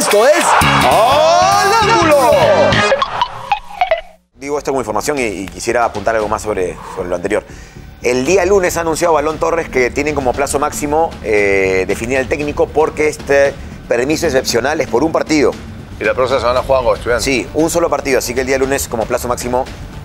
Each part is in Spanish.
Esto es Al Ángulo. Digo esto como información y quisiera apuntar algo más sobre lo anterior. El día lunes ha anunciado Balón Torres que tienen como plazo máximo definir al técnico porque este permiso excepcional es por un partido. Y la próxima semana juegan con Estudiantes. Sí, un solo partido. Así que el día lunes como plazo máximo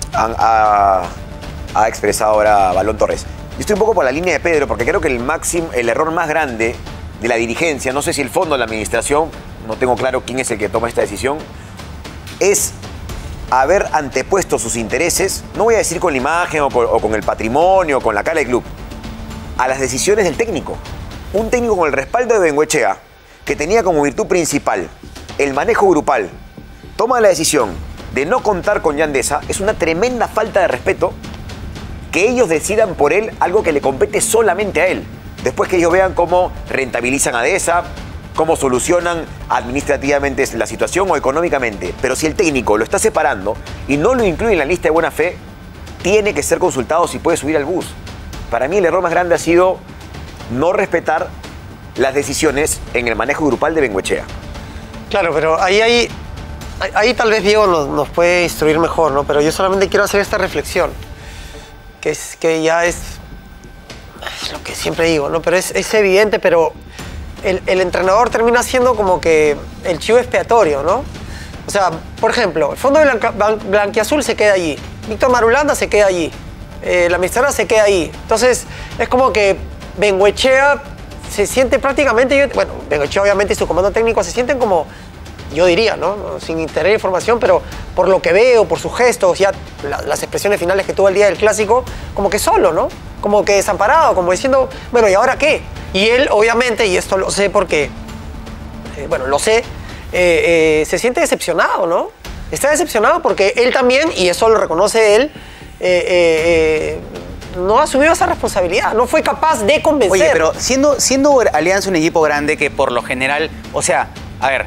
ha expresado ahora Balón Torres. Yo estoy un poco por la línea de Pedro porque creo que el error más grande de la dirigencia, no sé si el fondo de la administración, no tengo claro quién es el que toma esta decisión, es haber antepuesto sus intereses, no voy a decir con la imagen o con el patrimonio o con la cara del club, a las decisiones del técnico. Un técnico con el respaldo de Bengoechea, que tenía como virtud principal el manejo grupal, toma la decisión de no contar con Yandesa. Es una tremenda falta de respeto que ellos decidan por él algo que le compete solamente a él. Después que ellos vean cómo rentabilizan a Deza, cómo solucionan administrativamente la situación o económicamente. Pero si el técnico lo está separando y no lo incluye en la lista de buena fe, tiene que ser consultado si puede subir al bus. Para mí el error más grande ha sido no respetar las decisiones en el manejo grupal de Bengoechea. Claro, pero ahí tal vez Diego nos puede instruir mejor, ¿no? Pero yo solamente quiero hacer esta reflexión, que ya es lo que siempre digo, ¿no? Pero es evidente, pero el entrenador termina siendo como que el chivo expiatorio, ¿no? O sea, por ejemplo, el fondo blanquiazul se queda allí, Víctor Marulanda se queda allí, la Mistara se queda ahí. Entonces, es como que Bengoechea se siente prácticamente, bueno, Bengoechea obviamente y su comando técnico se sienten como, yo diría, ¿no? Sin tener información, pero por lo que veo, por sus gestos, ya las expresiones finales que tuvo el día del Clásico, como que solo, ¿no? Como que desamparado, como diciendo, bueno, ¿y ahora qué? Y él, obviamente, y esto lo sé porque, bueno, lo sé, se siente decepcionado, ¿no? Está decepcionado porque él también, y eso lo reconoce él, no asumió esa responsabilidad, no fue capaz de convencer. Oye, pero siendo Alianza un equipo grande que por lo general, o sea, a ver,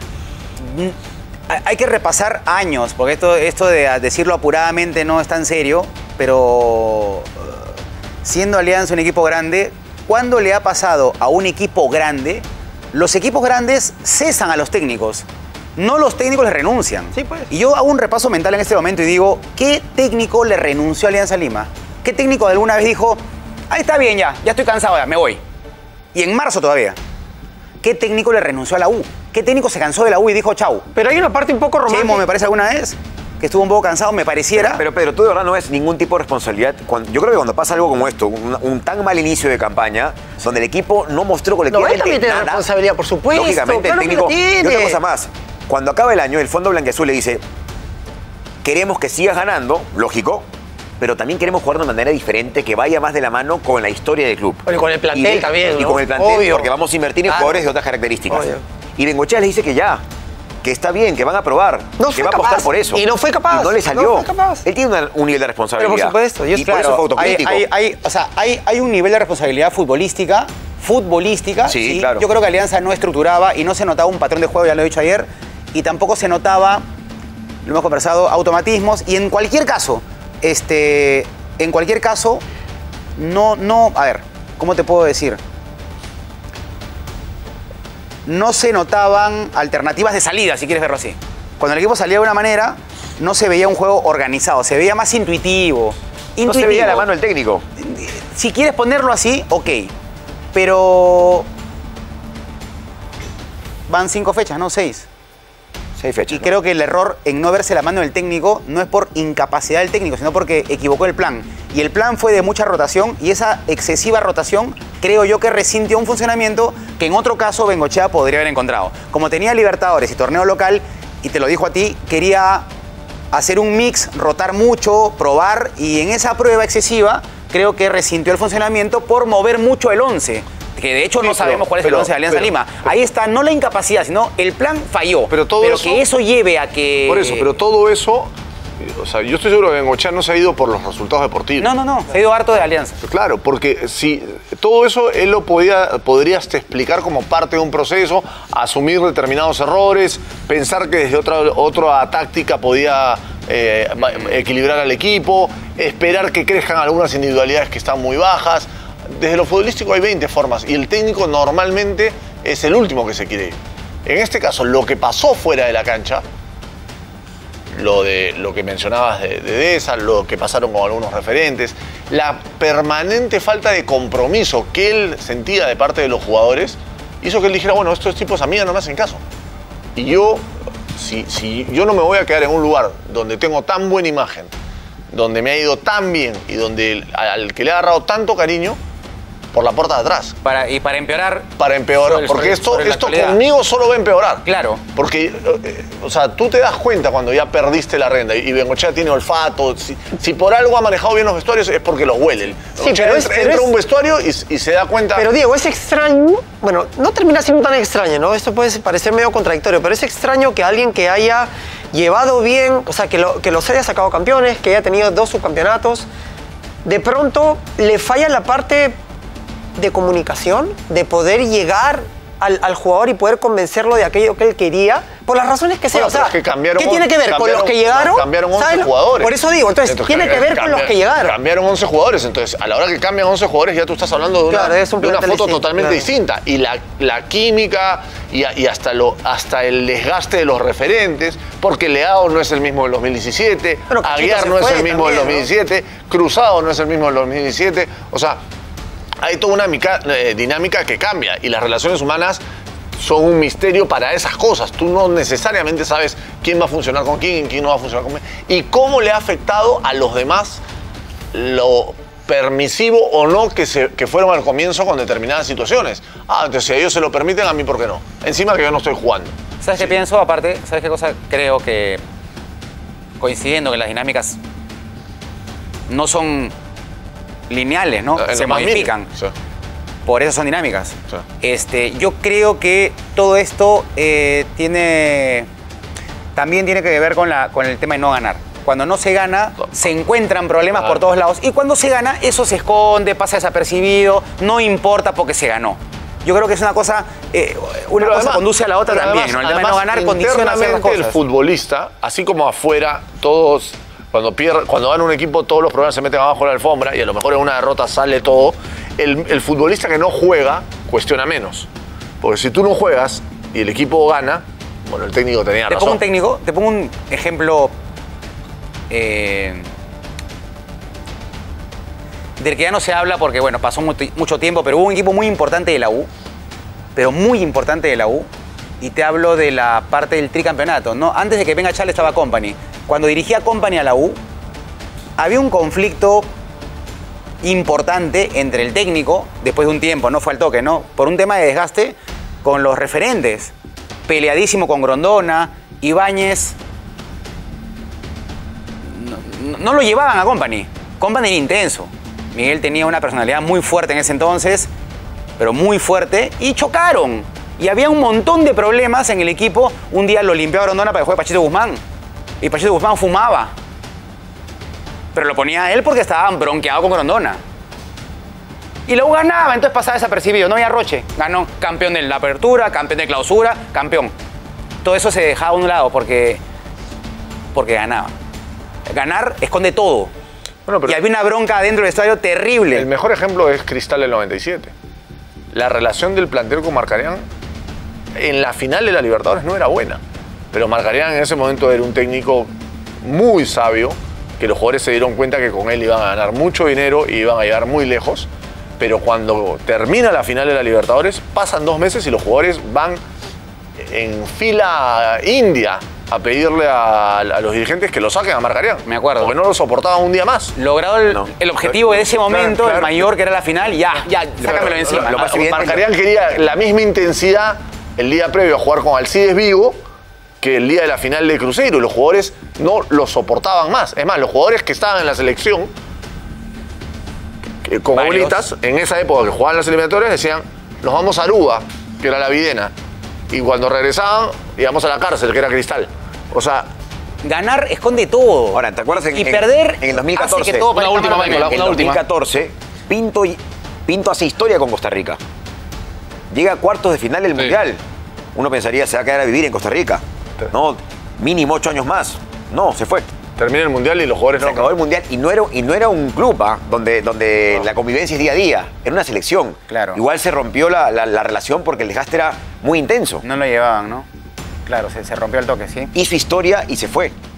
hay que repasar años, porque esto de decirlo apuradamente no es tan serio, pero siendo Alianza un equipo grande, ¿cuándo le ha pasado a un equipo grande? Los equipos grandes cesan a los técnicos, no los técnicos les renuncian. Sí, pues. Y yo hago un repaso mental en este momento y digo, ¿qué técnico le renunció a Alianza Lima? ¿Qué técnico alguna vez dijo, ahí está bien ya estoy cansado ya, me voy? Y en marzo todavía. ¿Qué técnico le renunció a la U? ¿Qué técnico se cansó de la U y dijo chau? Pero hay una parte un poco romántica. Chemo, me parece alguna vez, que estuvo un poco cansado, me pareciera. Pero Pedro, tú de verdad no ves ningún tipo de responsabilidad. Yo creo que cuando pasa algo como esto, un tan mal inicio de campaña, donde el equipo no mostró colectivamente él también tiene nada, responsabilidad, por supuesto. Lógicamente, claro el técnico. que lo tiene. Y otra cosa más, cuando acaba el año, el Fondo Blanquiazul le dice, queremos que sigas ganando, lógico, pero también queremos jugar de una manera diferente, que vaya más de la mano con la historia del club. Bueno, y con el plantel también, ¿no? Y con el plantel, Obvio. porque vamos a invertir en jugadores de otras características. Obvio. Y Bengoechea le dice que ya, que está bien, que van a probar, que va a apostar por eso. Y no fue capaz. Y no le salió. No fue capaz. Él tiene un nivel de responsabilidad. Pero por supuesto. Y por eso fue autocrítico. Hay un nivel de responsabilidad futbolística, sí, claro. Yo creo que Alianza no estructuraba y no se notaba un patrón de juego, ya lo he dicho ayer, y tampoco se notaba, lo hemos conversado, automatismos. Y en cualquier caso, a ver, ¿cómo te puedo decir? No se notaban alternativas de salida, si quieres verlo así. Cuando el equipo salía de una manera, no se veía un juego organizado, se veía más intuitivo. No se veía la mano del técnico. Si quieres ponerlo así, ok. Pero van 5 fechas, no 6. 6 fechas. Y creo que el error en no verse la mano del técnico no es por incapacidad del técnico, sino porque equivocó el plan. Y el plan fue de mucha rotación y esa excesiva rotación creo yo que resintió un funcionamiento que en otro caso Bengoechea podría haber encontrado. Como tenía Libertadores y torneo local, y te lo dijo a ti, quería hacer un mix, rotar mucho, probar, y en esa prueba excesiva creo que resintió el funcionamiento por mover mucho el 11. Que de hecho no sabemos cuál es el 11 de Alianza Lima. Ahí está, no la incapacidad, sino el plan falló. Pero que eso lleve a que... Por eso, pero todo eso... O sea, yo estoy seguro que Bengoechea no se ha ido por los resultados deportivos. No, se ha ido harto de Alianza. Claro, porque si todo eso él lo podrías explicar como parte de un proceso, asumir determinados errores, pensar que desde otra táctica podía equilibrar al equipo, esperar que crezcan algunas individualidades que están muy bajas. Desde lo futbolístico hay 20 formas y el técnico normalmente es el último que se quiere ir. En este caso, lo que pasó fuera de la cancha, lo que mencionabas de Deza, lo que pasaron con algunos referentes, la permanente falta de compromiso que él sentía de parte de los jugadores, hizo que él dijera, bueno, estos tipos a mí no me hacen caso. Y yo, si yo no me voy a quedar en un lugar donde tengo tan buena imagen, donde me ha ido tan bien y donde al que le ha agarrado tanto cariño, por la puerta de atrás. Y para empeorar. Para empeorar, porque esto conmigo solo va a empeorar. Claro. Porque, o sea, tú te das cuenta cuando ya perdiste la renda y Bengochea tiene olfato. Si por algo ha manejado bien los vestuarios es porque los huele. Sí, pero entra a un vestuario y se da cuenta. Pero Diego, es extraño, bueno, no termina siendo tan extraño, ¿no? Esto puede parecer medio contradictorio, pero es extraño que alguien que haya llevado bien, o sea, que los haya sacado campeones, que haya tenido 2 subcampeonatos, de pronto le falla la parte de comunicación, de poder llegar al jugador y poder convencerlo de aquello que él quería, por las razones que sea. Bueno, o sea, es que ¿qué tiene que ver con los que llegaron? Cambiaron 11 ¿sabes? jugadores. Por eso digo, entonces tiene que ver con los que llegaron. Cambiaron 11 jugadores, entonces a la hora que cambian 11 jugadores ya tú estás hablando de una foto totalmente distinta. Y la química y hasta el desgaste de los referentes, porque Leao no es el mismo del 2017, bueno, Aguiar no es el mismo del 2017, ¿no? Cruzado no es el mismo del 2017, o sea, hay toda una dinámica que cambia y las relaciones humanas son un misterio para esas cosas. Tú no necesariamente sabes quién va a funcionar con quién no va a funcionar con quién. Y cómo le ha afectado a los demás lo permisivo o no que fueron al comienzo con determinadas situaciones. Entonces si a ellos se lo permiten, a mí ¿por qué no? Encima que yo no estoy jugando. ¿Sabes qué pienso? Aparte, ¿sabes qué cosa? Creo que coincidiendo que las dinámicas no son lineales, ¿no? Se modifican. Sí. Por eso son dinámicas. Sí. Yo creo que todo esto también tiene que ver con el tema de no ganar. Cuando no se gana, se encuentran problemas por todos lados. Y cuando se gana, eso se esconde, pasa desapercibido, no importa porque se ganó. Yo creo que es una cosa, una cosa conduce a la otra también, ¿no? El tema de no ganar condiciona ciertas cosas. El futbolista, así como afuera, todos... Cuando van un equipo, todos los problemas se meten abajo de la alfombra y a lo mejor en una derrota sale todo. El futbolista que no juega cuestiona menos. Porque si tú no juegas y el equipo gana, bueno, el técnico tenía razón. Te pongo un ejemplo del que ya no se habla porque, bueno, pasó mucho tiempo, pero hubo un equipo muy importante de la U, y te hablo de la parte del tricampeonato, ¿no? Antes de que venga Charles estaba Company. Cuando dirigía Company a la U, había un conflicto importante entre el técnico, después de un tiempo, no fue al toque, ¿no? Por un tema de desgaste con los referentes. Peleadísimo con Grondona, Ibáñez. No lo llevaban a Company. Company era intenso. Miguel tenía una personalidad muy fuerte en ese entonces, pero muy fuerte, y chocaron. Y había un montón de problemas en el equipo. Un día lo limpió a Grondona para que juegue Pachito Guzmán. Y Pachito Guzmán fumaba. Pero lo ponía a él porque estaba bronqueado con Grondona. Y luego ganaba, entonces pasaba desapercibido. No había roche. Ganó campeón de la apertura, campeón de clausura, campeón. Todo eso se dejaba a un lado porque ganaba. Ganar esconde todo. Bueno, y había una bronca dentro del estadio terrible. El mejor ejemplo es Cristal del 97. La relación del plantel con Marcarián en la final de la Libertadores no era buena. Pero Marcarián en ese momento era un técnico muy sabio, que los jugadores se dieron cuenta que con él iban a ganar mucho dinero y iban a llegar muy lejos. Pero cuando termina la final de la Libertadores, pasan 2 meses y los jugadores van en fila india a pedirle a los dirigentes que lo saquen a Marcarián. Me acuerdo. Porque no lo soportaban un día más. Logrado el objetivo de ese momento, el mayor, que era la final, ya, sácamelo encima. Marcarián quería la misma intensidad el día previo a jugar con Alcides Vigo que el día de la final de Cruzeiro. Y los jugadores no lo soportaban más. Es más, los jugadores que estaban en la selección, con bolitas, en esa época que jugaban las eliminatorias, decían, nos vamos a Aruba, que era la Videna. Y cuando regresaban, íbamos a la cárcel, que era Cristal. O sea... Ganar esconde todo. Ahora, ¿te acuerdas? Perder en el 2014. Hace que todo una última, Michael, en el 2014, Pinto hace historia con Costa Rica. Llega a cuartos de final del Mundial. Uno pensaría, se va a quedar a vivir en Costa Rica. No, mínimo 8 años más. No, se fue. Termina el Mundial y los jugadores Se no. acabó el Mundial y no era un club donde la convivencia es día a día, era una selección. Claro. Igual se rompió la relación porque el desgaste era muy intenso. No lo llevaban, ¿no? Claro, se rompió el toque, sí. Hizo historia y se fue.